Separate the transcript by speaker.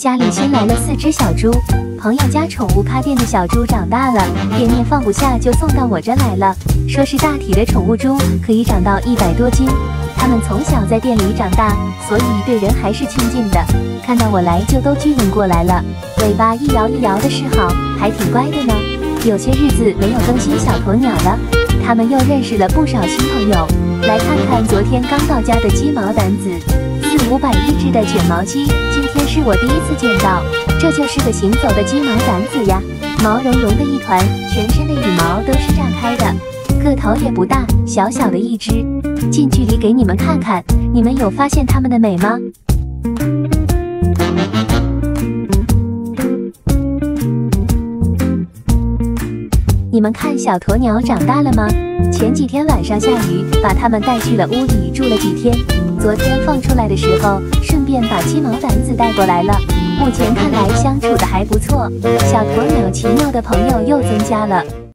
Speaker 1: 家里新来了4只小猪，朋友家宠物咖店的小猪长大了，店面放不下，就送到我这来了。说是大体的宠物猪，可以长到100多斤。它们从小在店里长大，所以对人还是亲近的。看到我来就都聚拢过来了，尾巴一摇一摇的示好，还挺乖的呢。有些日子没有更新小鸵鸟了，它们又认识了不少新朋友。来看看昨天刚到家的鸡毛掸子，400、500一只的卷毛鸡，今天是我第一次见到。这就是个行走的鸡毛掸子呀，毛茸茸的一团，全身的羽毛都是炸开的，个头也不大，小小的一只。近距离给你们看看，你们有发现它们的美吗？你们看小鸵鸟长大了吗？前几天晚上下雨，把它们带去了屋里住了几天。昨天放出来的时候，顺便把鸡毛掸子带过来了。目前看来相处的还不错，小鸵鸟奇妙的朋友又增加了。